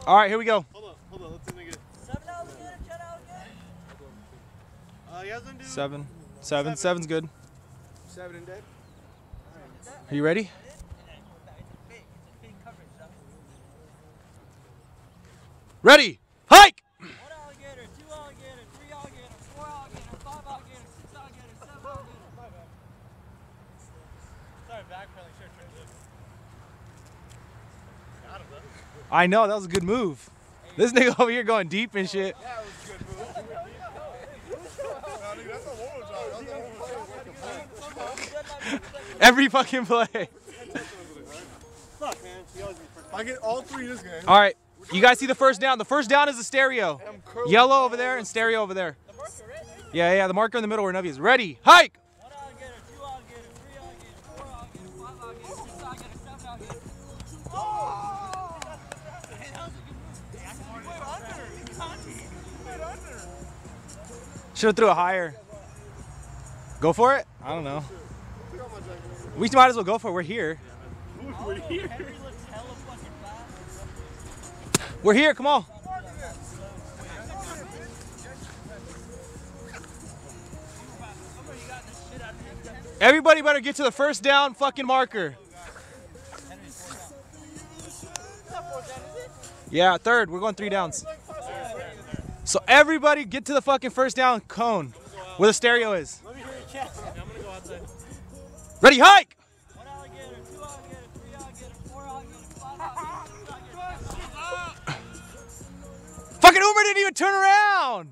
All right, here we go. Hold on. Let's make it. 7 alligator, 10 alligator. Seven. Seven's good. 7 and dead. Are you ready? Ready. Hike. 1 alligator, 2 alligator, 3 alligator, 4 alligator, 5 alligator, 6 alligator, 7 alligator. Sorry, backpedaling, sure, I know, that was a good move. This nigga over here going deep and shit. That was a good move. That's a horrible job. Every fucking play. Fuck, man. I get all 3 this game. All right, you guys see the first down. The first down is the stereo. Yellow over there and stereo over there. The marker, right? Yeah, the marker in the middle where Nubbie is. Ready, hike. 1 alligator, 2 alligator, 3 alligator, 4 alligator, 5 alligator, 6 alligator, 7 alligator. Oh! Hey, that was a good move. Should have threw it higher. Go for it? I don't know. We might as well go for it. We're here. Henry looks hella fucking fast. We're here. Come on. Everybody better get to the first down fucking marker. Yeah, third. We're going 3 downs. So everybody get to the fucking first down cone where the stereo is. Let me hear your chest. I'm gonna go outside. Ready, hike! 1 alligator, 2 alligator, 3 alligator, 4 alligator, 5 alligator, 6 alligator. Fucking Uber didn't even turn around.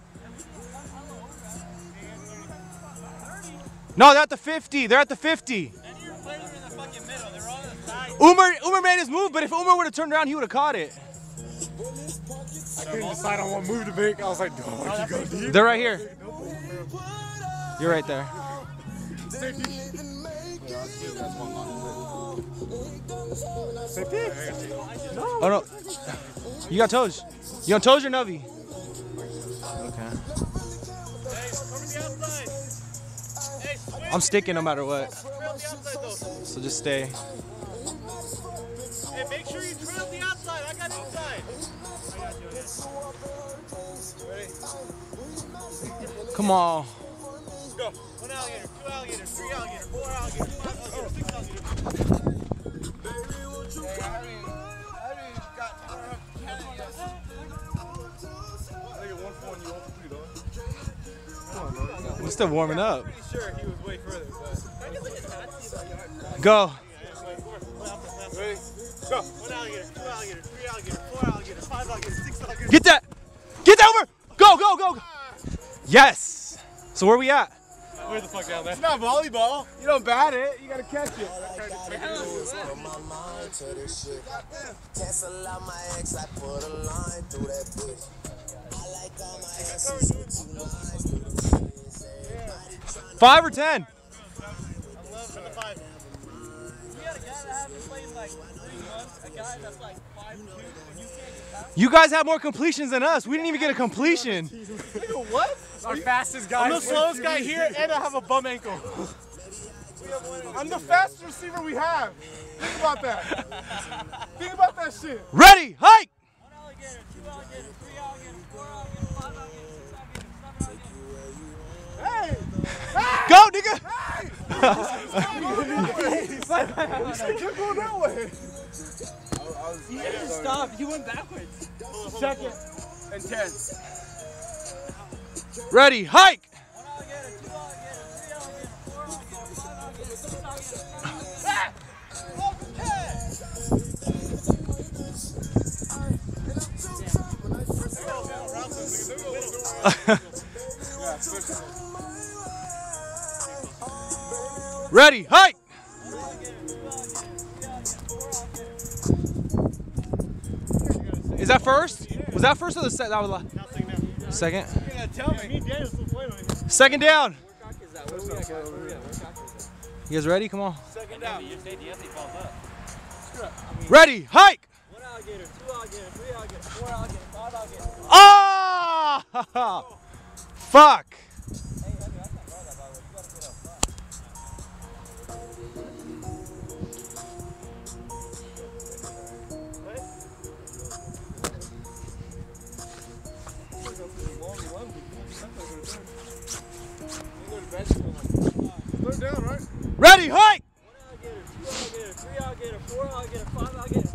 No, they're at the 50. They're at the 50. And your players are in the fucking middle. They're on the side. Uber made his move, but if Uber would have turned around, he would have caught it. I couldn't decide on what move to make. I was like, dog, you go deep. They're right here. You're right there. Safety. Oh no. You got toes. You on toes or Nubbie? Okay. I'm sticking no matter what. So just stay. Hey, make sure you trail the outside. I got inside. Come on. Go. 1 alligator, 2 alligator, 3 alligator, 4 alligator, 5 alligator, 6 alligator. We're still warming up. Pretty sure he was way further, but. Go. Ready? Go. 1 alligator, 2 alligator, 3 alligator, 4 alligator, 5 alligator, 6 alligator. Get that. Get that over. Go. Yes. So where we at? Where the fuck down there? It's not volleyball. You don't bat it. You gotta catch it. Cancel out my ex, I put a line through that bitch. I like all my exes with 2 lines through the bitch. 5 or 10? I love the 5. You got a guy that hasn't played like 3 months, a guy that's like 5'2", and you can't get past. You guys have more completions than us. We didn't even get a completion. What? Our fastest guy. I'm the slowest guy here, and I have a bum ankle. I'm the fastest receiver we have. Think about that. Think about that shit. Ready, hike. 1 alligator, 2 alligator, 3 alligator, 4 alligator, 5 alligator, 6 alligator, 7 alligator. Hey! Go, nigga. You said keep going that way. He didn't stop. He went backwards. 2nd and 10. Ready, hike. 1 alligator, 2 alligator, 3 alligator, 4 alligator, 5 alligator, 6 alligator, 7 alligator. Ready, hike. Is that first? Was that first or the second? That was second. Tell me. Second down. You guys ready? Come on. Second down. Ready, hike. 1 alligator, 2 alligator, 3 alligator, 4 alligator, 5 alligator. Oh! Fuck. Hey, Henry, I can't guard that, by the way. You gotta get up front.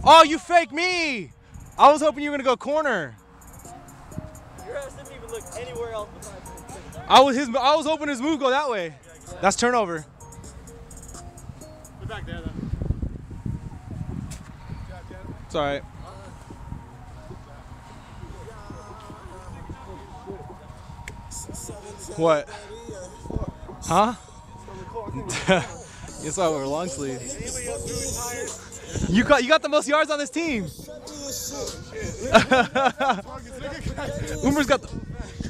Oh, you fake me! I was hoping you were gonna go corner. Your ass didn't even look anywhere else besides him. I was hoping his move go that way. That's turnover. Put back there then. It's all right. What? Huh? Guess why we're long sleeve. You got the most yards on this team. Umer's got the.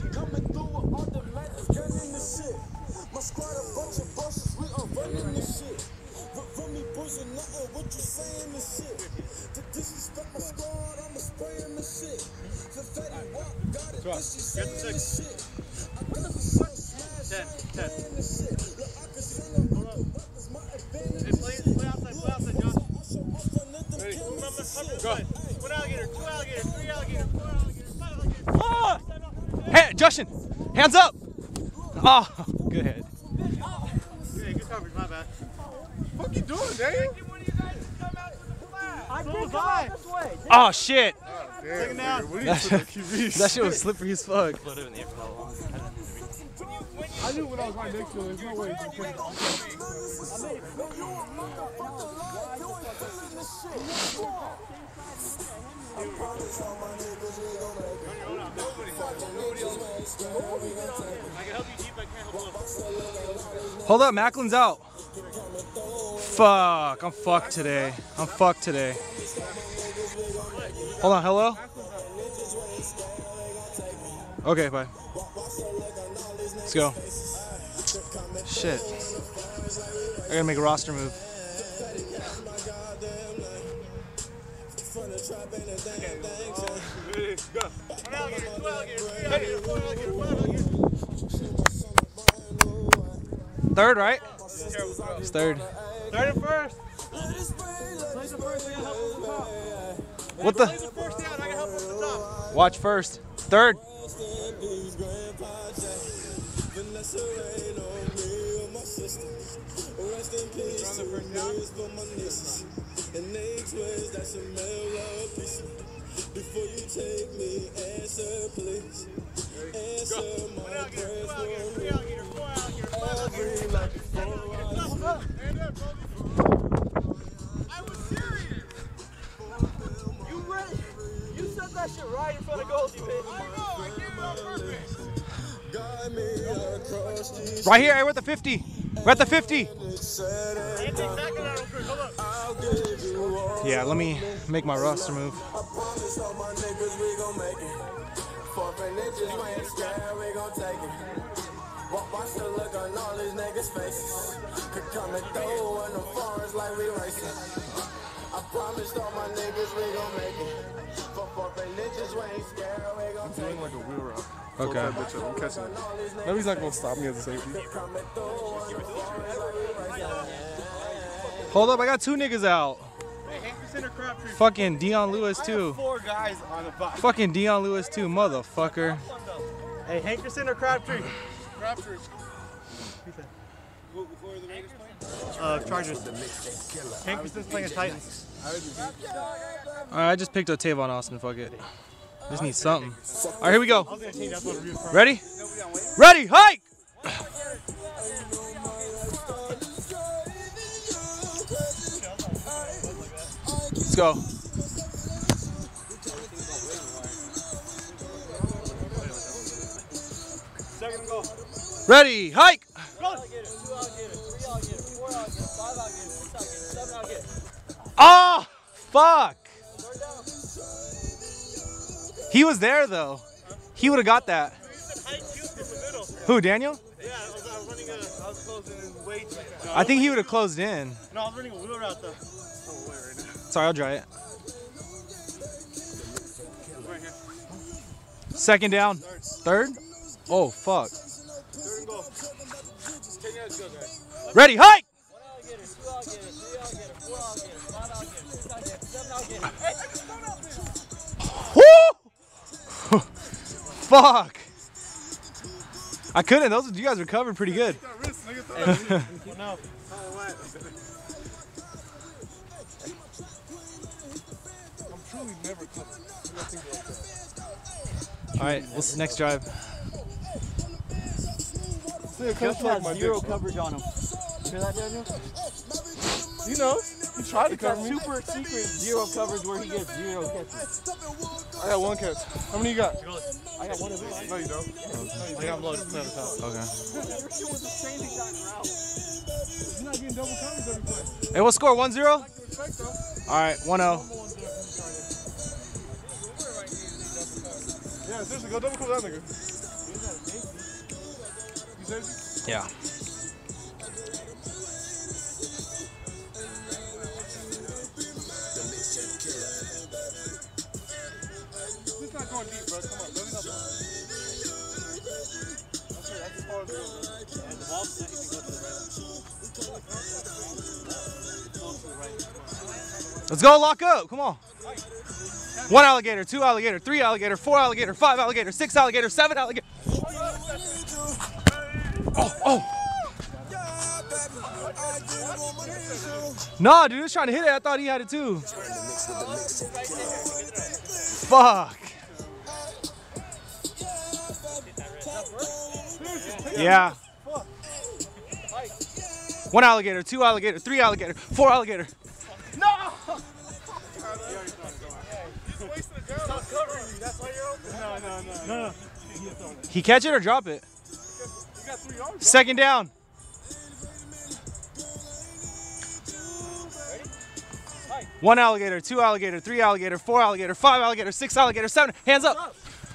Hey, Justin, hands up! Oh, good hit. Hey, good coverage, my bad. What you doing, Daniel? I can't come out this way. Oh shit! Damn, nigga, what are you That doing, shit, QBs? that shit was slippery as fuck. I knew when I was right next to him, there's no way you could. Hold up, Macklin's out. Fuck, I'm fucked today. I'm fucked today. Hold on, hello? Okay, bye. Let's go. Shit. I gotta make a roster move. Third, right? It's third. Third and first. What the? First down, I can help him with the top. Watch first. Third. I was serious. You ready? You said that shit right in front of Goldie, bitch. I know. I came out perfect. Right here, we're at the 50. We're at the 50. Yeah, let me make my roster move. Watch the look on all these niggas' faces. Could come and throw in the forest like we racing. I promised all my niggas we gon' make it. For 4 ninjas, we ain't scared, we gon' take it. Like a wheel route. Okay. That bitch up. I'm catching it. That he's not gonna stop me as a safety. Hold up, I got 2 niggas out. Hey, Hankerson or Crabtree? Fucking Dion Lewis too. 4 guys on the box. Fucking Dion Lewis too, motherfucker. Hey, Hankerson or Crabtree? Crabtree. Who are the Raiders playing? Chargers. Hankerson's playing Titans. Alright, I just picked up Tavon Austin, fuck it. Just need something. Alright, here we go. Ready? Ready, hike! Let's go. Ready, hike! Oh, fuck! He was there though. He would have got that. Who, Daniel? Yeah, I was closing in way too. I think he would have closed in. No, I was running a wheel route though. Sorry, I'll try it. Second down. Third? Oh, fuck. Third and goal. 10 yards, go, guys. Ready, hike! 1 alligator, 2 alligator, 3 alligator, 4 alligator, 5 alligator, 6 alligator, 7 alligator. Hey, Woo! Fuck! I couldn't. Those you guys were covered pretty good. No. All right, what's the next drive? Coach has zero coverage on him. Hear that, Daniel? He knows. He tried to It's cover a me. super secret zero coverage where he gets zero catches. I got 1 catch. How many you got? I got one of these. No, you don't. I got loaded. Clear the top. Okay. It was the same exact route. You're not getting double coverage every play. Hey, what score? 1-0? Respect, though. All right, 1-0. Yeah, seriously, go double cover that nigga. You said? Yeah. He's not going deep, bro. Come on, let me help him. That's as far as it goes. And the ball's not even go to the right. Let's go, lock up. Come on. 1 alligator, 2 alligator, 3 alligator, 4 alligator, 5 alligator, 6 alligator, 7 alligator. Oh. Nah, dude, he was trying to hit it. I thought he had it too. Fuck. Yeah. 1 alligator, 2 alligator, 3 alligator, 4 alligator. No. He catch it or drop it? You got 3 yards. Second down. One alligator, 2 alligator, 3 alligator, 4 alligator, 5 alligator, 6 alligator, 7. Hands up.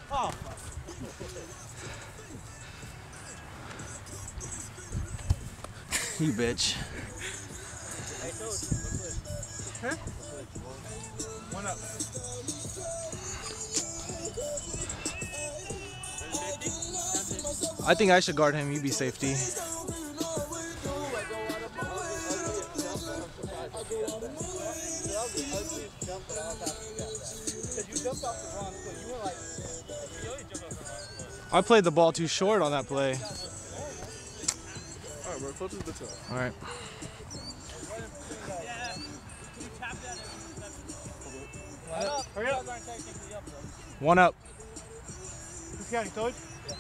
You bitch. One up. I think I should guard him. You be safety. I played the ball too short on that play. All right, bro. Close to the top. All right. Hurry up. 1 up. Who's counting, Toad?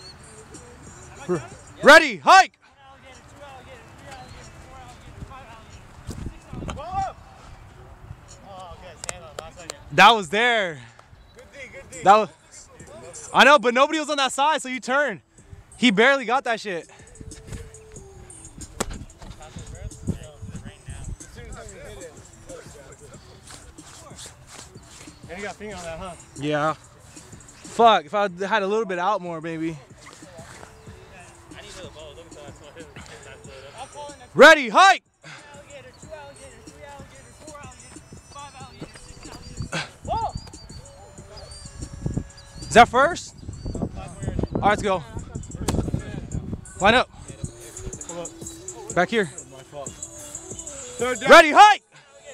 Ready, hike. That was there. Good D. That was, I know, but nobody was on that side, so you turn. He barely got that shit. And you got finger on that, huh? Yeah. Fuck, if I had a little bit out more, maybe. Ready, hike! Is that first? All right, let's go. Line up. Back here. Ready, hike!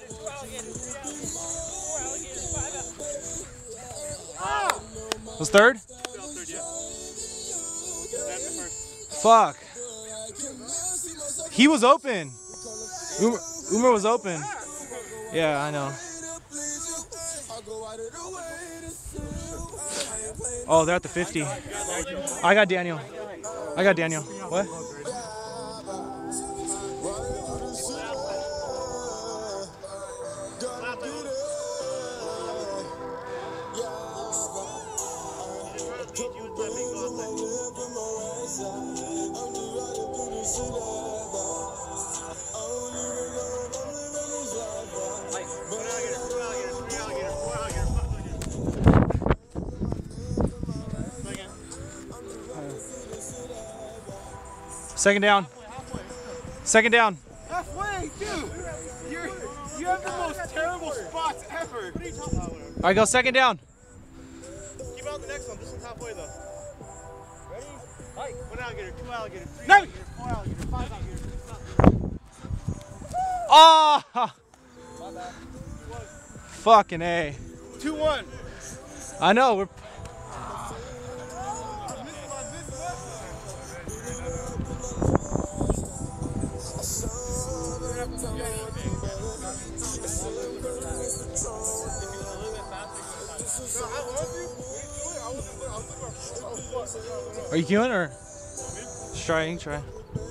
Was third? Fuck. He was open. Umar was open. Yeah, I know. Oh, they're at the 50. I got Daniel. What? Second down. Second down. Halfway, dude. You have the most terrible spots ever. What are you talking about? All right, go second down. Keep out the next one. This one's halfway though. Ready? Hike. 1 alligator, 2 alligator, 3 No. alligator, 4 alligator, 5 alligator, 6 alligator. Oh! Fucking A. 2-1. I know, we're... Are you queuing or? Just try. You can try.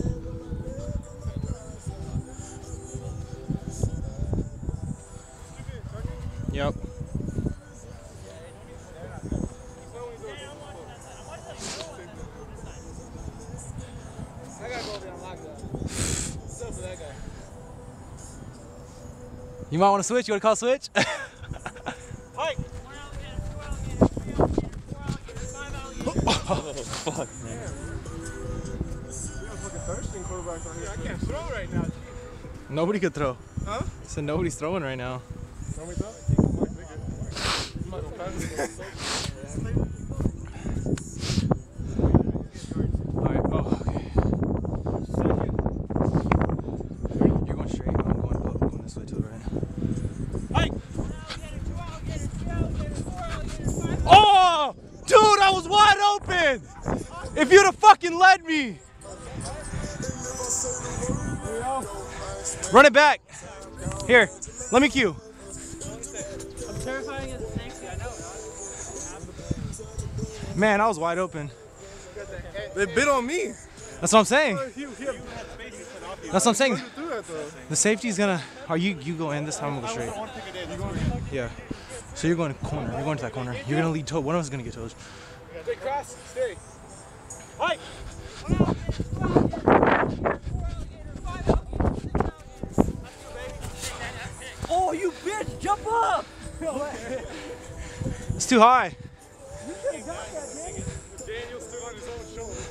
Yep. You might want to switch. You want to call switch? Hike. Oh, fuck, man. I can't throw right now. Nobody could throw. Huh? So nobody's throwing right now. Alright, oh, okay. You're going straight. I'm going this way too, right? Hike. Oh! Dude, I was wide open! If you'd have fucking led me! Run it back. Here, let me cue. I'm terrified against the snakes, I know. Man, I was wide open. They bit on me. That's what I'm saying. That's what I'm saying. Do that, though. The safety's gonna. Are you go in this time? I'm gonna go straight. Yeah. So you're going to corner. You're going to that corner. You're gonna lead toe. One of us is gonna get toes. Stay cross. Stay. Hike. Oh, you bitch! Jump up! It's too high. Daniel stood on his own shoulders.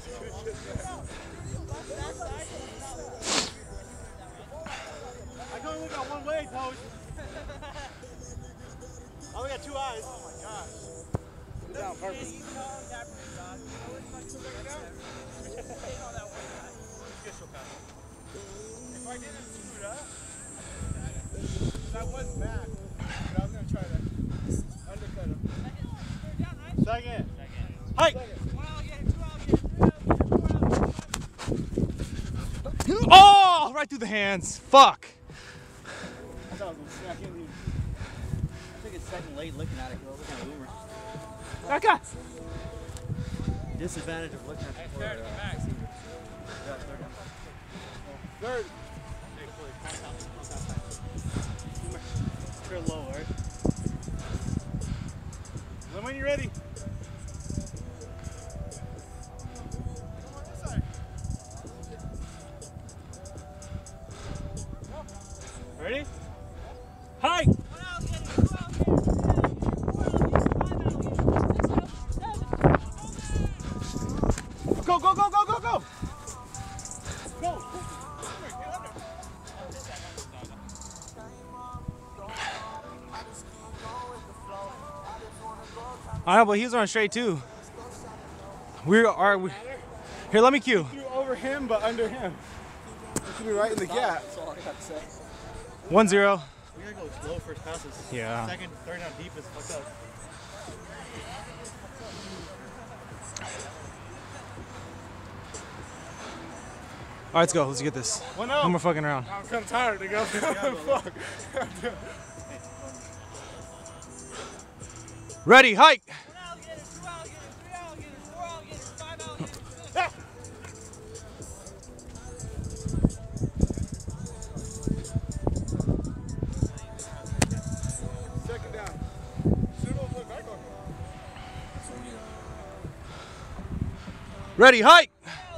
I can only got one way, Coach. I only got two eyes. Oh my gosh. Down on purpose. If I didn't screw it up, that was back. But I was going to try to undercut him. Second. Hike. Oh, right through the hands. Fuck. I thought it was I can't even. I think it's second late looking at it, bro. Look at Boomer. Okay. Disadvantage of looking at the third. Third. You're low, right? Let when you're ready. Ready? Hike! Go, go, go, go, go, go! Go! I know, but he's running straight too. We here, let me cue. Threw over him, but under him. It should be right in the gap. That's all I got to say. 1-0. We gotta go slow first passes. Yeah. Second, third down deep is fucked up. All right, let's go. Let's get this. 1-0. No more fucking around. I'm kind of tired to go. Fuck. Ready, hike. Second down. Ready, hike.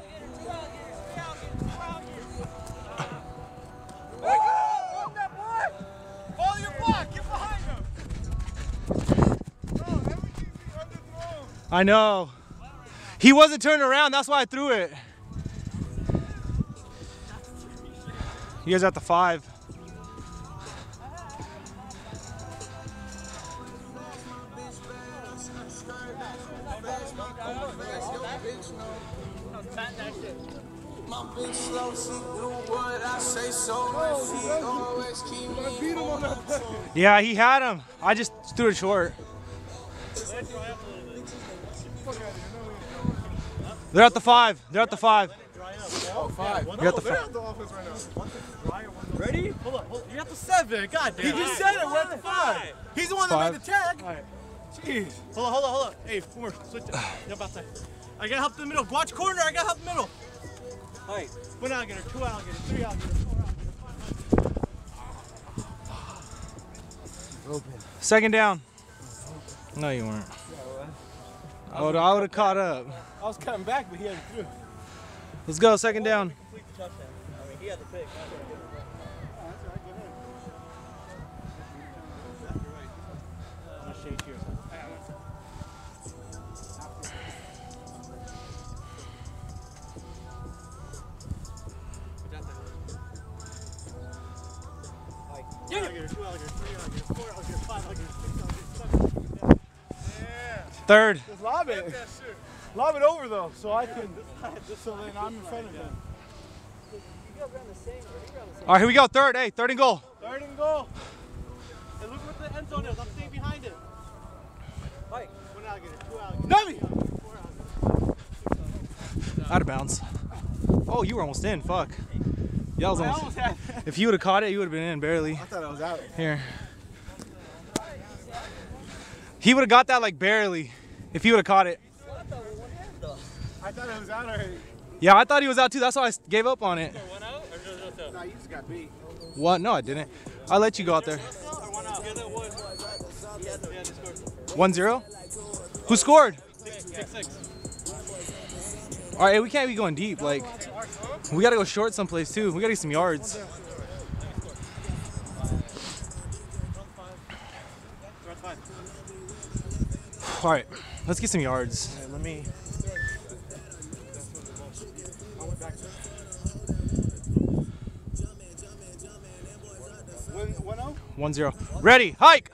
Follow your block. Get behind him. Oh, everything's underthrown. I know. He wasn't turning around. That's why I threw it. You guys are at the 5. My bitch slow, she do what I say so, and she always keep me on my toes. Yeah, he had him. I just threw it short. They're at the 5. They're at the 5. Oh, 5. You're at the They're 5. at the office right now. Ready? Hold up. You're at the 7. God damn. He just said it. We're at the 5. He's the one that 5. made the tag. Jeez. Hold on. Hey, Boomer, switch it. Jump outside. I gotta help the middle. Watch corner. I gotta help the middle. Hey. 1 alligator, 2 alligator, 3 alligator, 4 alligator. Second down. No, you weren't. I would have caught up. I was cutting back, but he had it through. Let's go, second down. Complete the touchdown. I mean, he had the pick. Third. Just lob it. Lob it over though, so I can. So then I'm in front of him. All right, here we go. Third. Hey, third and goal. Third and goal. And look what the end zone is. I'm staying behind it. Mike. 1 alligator, 2 alligator. Nubby! 4 alligator. Out of bounds. Oh, you were almost in. Fuck. Yeah, I was almost. had. If you would have caught it, you would have been in barely. I thought I was out. Here. He would have got that like barely if he would have caught it. I thought I was out already. Yeah, I thought he was out too. That's why I gave up on it. One out or just out? Nah, you just got beat. What? No, I didn't. I let you go out there. 1-0? Who scored? 6-6. All right, we can't be going deep. Like, we got to go short someplace too. We got to get some yards. All right, let's get some yards. Right, let me. 1-0? 1-0. Ready, hike.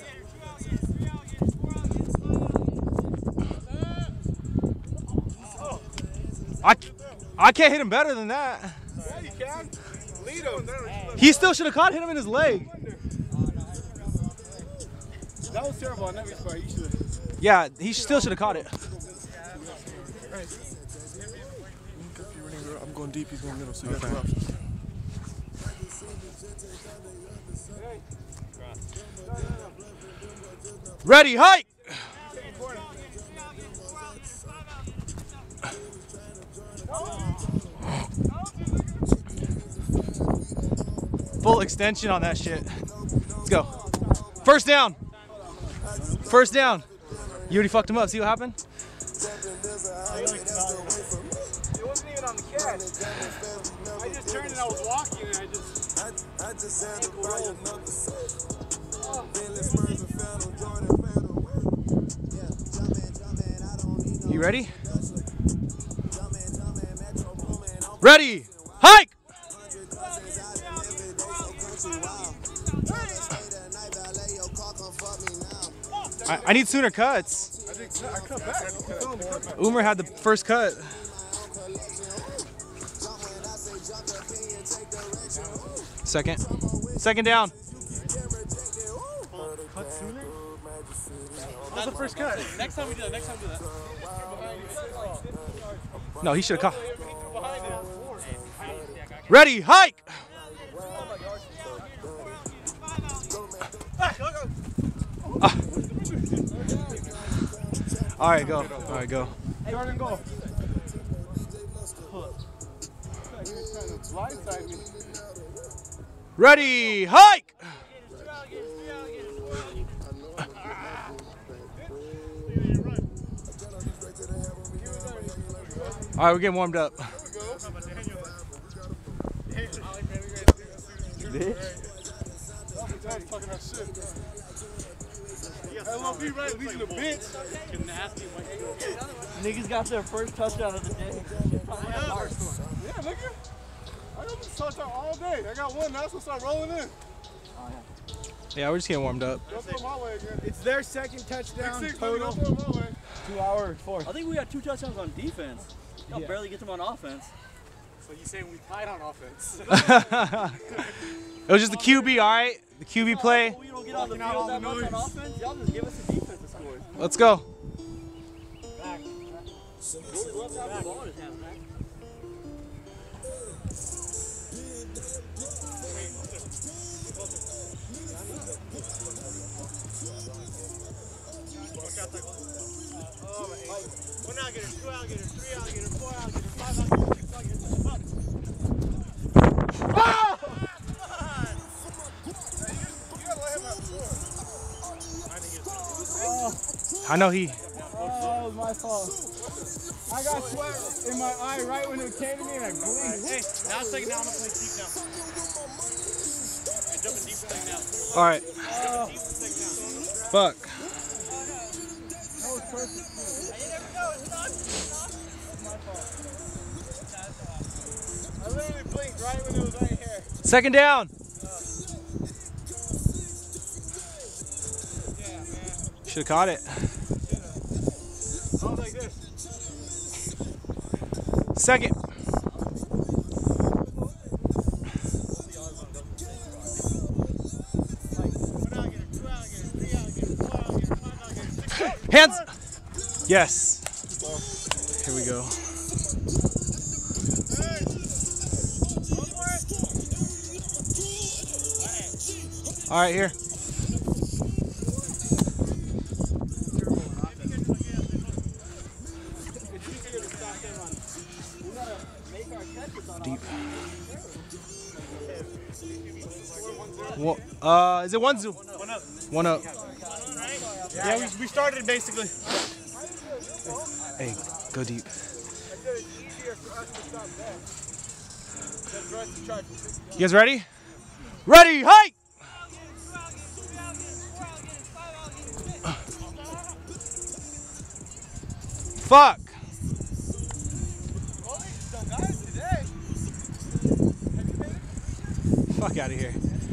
I can't hit him better than that. Yeah, you can. Lead him. He still should have caught, hit him in his leg. That was terrible on that part. You should have. Yeah, he still should have caught it. I'm going deep, he's going middle, so you got 2 options. Ready, hike. Full extension on that shit. Let's go. First down. First down. You already fucked him up. See what happened? It wasn't even on the catch. I just turned and I was walking and I just had to roll. You ready? Ready. Hike. I need sooner cuts. I cut back. Umer had the first cut. Second down. That's the first cut. Next time we do that. Next time we do that. No, he should have caught. Ready, hike. All right, go. All right, go. Jordan, go. Blindside me. Ready, hike. All right, we're getting warmed up. Niggas got their first touchdown of the day. Yeah, nigga. I got this touchdown all day. I got one. That's what's start rolling in. Yeah, we're just getting warmed up. Don't throw my way again. It's their second touchdown total. 2 hours, 4. I think we got 2 touchdowns on defense. Y'all barely get them on offense. So you saying we tied on offense? It was just the QB, all right? The QB play. We don't get on the field that much on offense. Y'all just give us the defense to score. Let's go. Really love to have the ball in his hands, man. 1 alligator, 2 alligator, 3 alligator, 4 alligator, 5 alligator, 6 alligator, up. Oh! I know he. Oh, that was my fault. I got sweat in my eye right when it came to me and I blinked. Hey, now it's taking down. I'm going to play deep now. Hey, jumping deep for taking down. All right. Deep for taking down. Fuck. That was perfect. I literally blinked right when it was right here. Second down. Yeah, man. Should have caught it. I was like this. Second. Hands. Yes. Here we go. All right, here. Deep. Is it 1-0? 1 up. 1 up. Yeah, we started basically. Hey, go deep. You guys ready? Ready, hike! Fuck. Fuck out of here.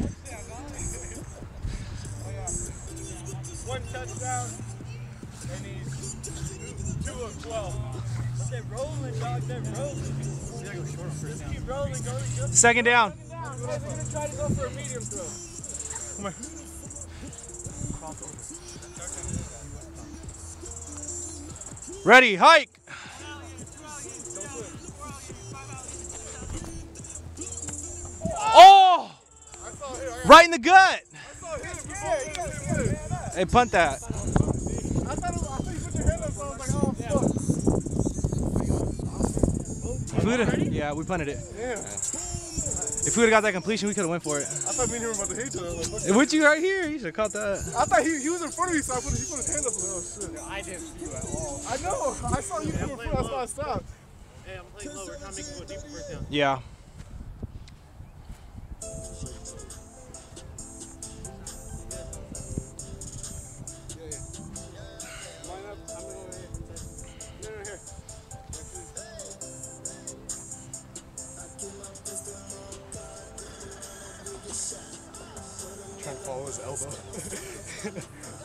1 touchdown, and he's 2 of 12. They're rolling, dog. They're rolling. Just keep rolling, go. Second down. Guys are gonna try to go for a medium throw. Come here. Ready, hike! Oh! Right in the gut! Hey, punt that. I thought you put your hand up, so I was like, oh, fuck. If we would've, yeah, we punted it. Yeah. If we would've got that completion, we could've went for it. I thought me and him were about to hit each other. Like, Hey, what you right here? You should've caught that. I thought he was in front of me, so he put his hand up. Oh, shit. I didn't see you at all. I know. I saw you come in front. That's why I stopped. Hey, I'm playing low. We're trying to make it go deeper first down. Yeah. Line up. I'm going over here. No, here. Trying to follow his elbow.